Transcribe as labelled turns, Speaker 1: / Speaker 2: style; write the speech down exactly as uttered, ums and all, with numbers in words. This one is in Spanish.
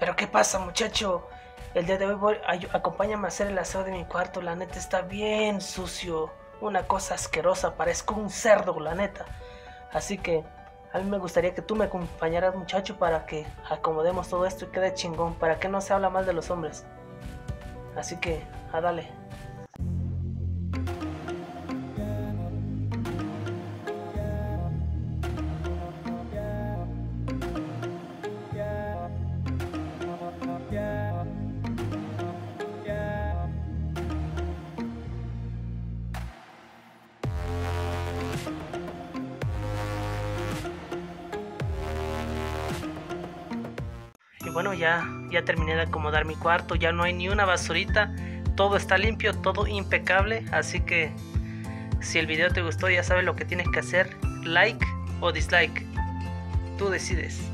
Speaker 1: Pero ¿qué pasa, muchacho? El día de hoy voy, ay- acompáñame a hacer el aseo de mi cuarto. La neta está bien sucio. Una cosa asquerosa. Parezco un cerdo, la neta. Así que a mí me gustaría que tú me acompañaras, muchacho, para que acomodemos todo esto y quede chingón. Para que no se habla mal de los hombres. Así que, a dale. Y bueno, ya, ya terminé de acomodar mi cuarto. Ya no hay ni una basurita. Todo está limpio, todo impecable. Así que si el video te gustó, ya sabes lo que tienes que hacer. Like o dislike. Tú decides.